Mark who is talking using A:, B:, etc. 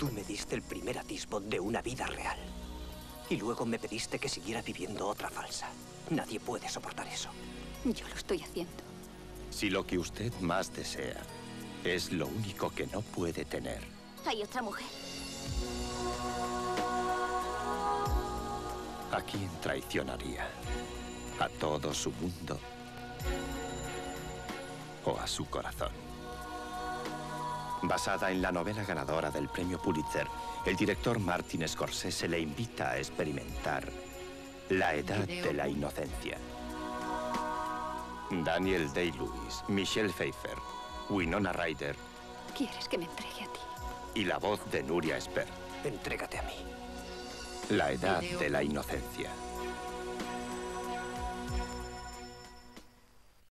A: Tú me diste el primer atisbo de una vida real. Y luego me pediste que siguiera viviendo otra falsa. Nadie puede soportar eso.
B: Yo lo estoy haciendo.
C: Si lo que usted más desea es lo único que no puede tener.
B: Hay otra mujer.
C: ¿A quién traicionaría? ¿A todo su mundo? ¿O a su corazón? Basada en la novela ganadora del premio Pulitzer, el director Martin Scorsese le invita a experimentar la edad de la inocencia. Daniel Day-Lewis, Michelle Pfeiffer, Winona Ryder.
B: ¿Quieres que me entregue a ti?
C: Y la voz de Nuria Espert.
A: Entrégate a mí.
C: La edad de la inocencia.